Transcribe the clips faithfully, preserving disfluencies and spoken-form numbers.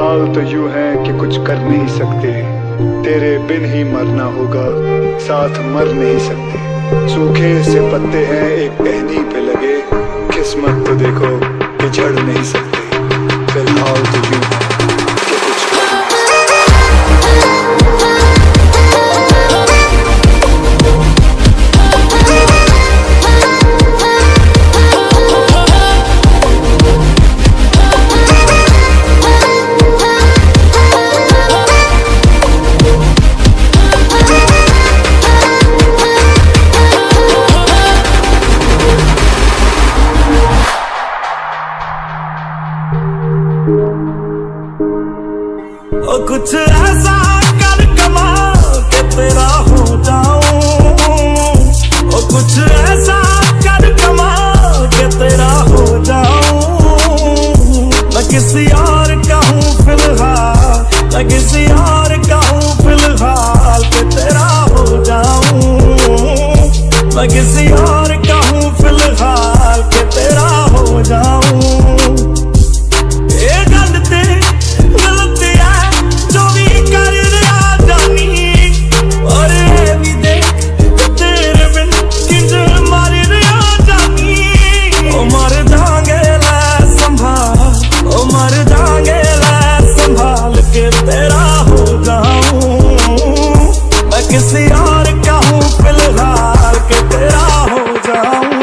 फिलहाल तो यूं है कि कुछ कर नहीं सकते, तेरे बिन ही मरना होगा, साथ मर नहीं सकते। सूखे से पत्ते हैं एक टहनी पे लगे, किस्मत तो देखो कि झड़ नहीं सकते। फिलहाल तो यूं है कि कुछ कर कुछ ऐसा कर कमाल के तेरा हो जाऊं, ओ कुछ ऐसा कर कमाल के तेरा हो जाऊं। मैं किसी और का हूँ फिलहाल, मैं किसी और का हूँ फिलहाल के तेरा हो जाऊं। मैं किसी और का हूँ फिलहाल के तेरा हो जाऊं। किसी और का हूँ फिलहाल के तेरा हो जाऊं।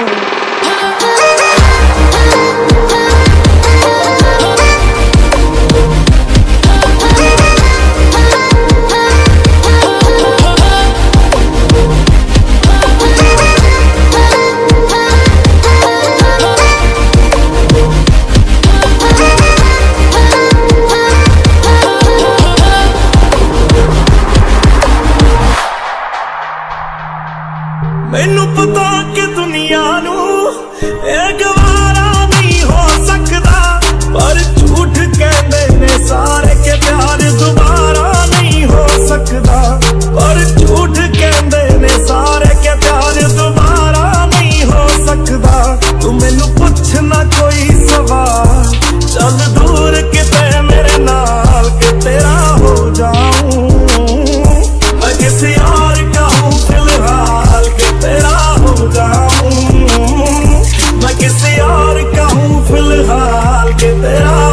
मैनू पता कि दुनिया नू एक वारा नहीं हो सकता, पर झूठ कहते ने सारे के प्यार दोबारा नहीं हो सकता। पर झूठ कहते ने सारे के प्यार दोबारा नहीं हो सकता। तू मैनू पूछना कोई सवाल, चल दूर किते मेरे नाल के तेरा हो जाऊं। मैं किसी और का हूँ फिलहाल के तेरा हो जाऊं। मैं किसी और का हूँ फिलहाल के तेरा